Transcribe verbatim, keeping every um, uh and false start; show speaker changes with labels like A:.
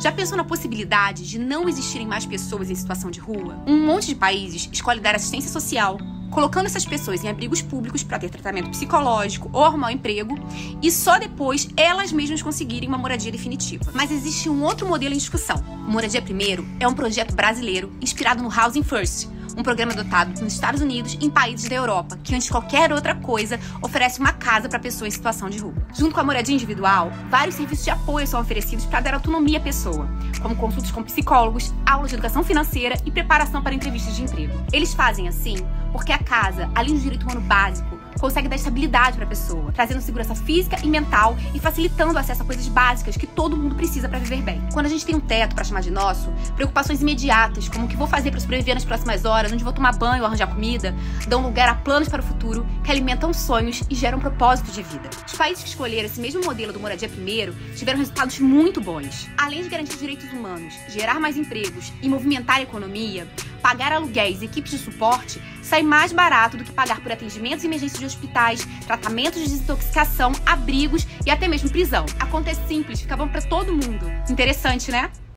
A: Já pensou na possibilidade de não existirem mais pessoas em situação de rua? Um monte de países escolhe dar assistência social, colocando essas pessoas em abrigos públicos para ter tratamento psicológico ou arrumar um emprego, e só depois elas mesmas conseguirem uma moradia definitiva. Mas existe um outro modelo em discussão. O Moradia Primeiro é um projeto brasileiro inspirado no Housing First, um programa adotado nos Estados Unidos e em países da Europa, que antes de qualquer outra coisa oferece uma casa para pessoas em situação de rua. Junto com a moradia individual, vários serviços de apoio são oferecidos para dar autonomia à pessoa, como consultas com psicólogos, aulas de educação financeira e preparação para entrevistas de emprego. Eles fazem assim porque a casa, além do direito humano básico, consegue dar estabilidade para a pessoa, trazendo segurança física e mental e facilitando o acesso a coisas básicas que todo mundo precisa para viver bem. Quando a gente tem um teto para chamar de nosso, preocupações imediatas, como o que vou fazer para sobreviver nas próximas horas, onde vou tomar banho ou arranjar comida, dão lugar a planos para o futuro que alimentam sonhos e geram propósito de vida. Os países que escolheram esse mesmo modelo do Moradia Primeiro tiveram resultados muito bons. Além de garantir direitos humanos, gerar mais empregos e movimentar a economia, pagar aluguéis e equipes de suporte sai mais barato do que pagar por atendimentos e emergências de hospitais, tratamentos de desintoxicação, abrigos e até mesmo prisão. A conta é simples, fica bom pra todo mundo. Interessante, né?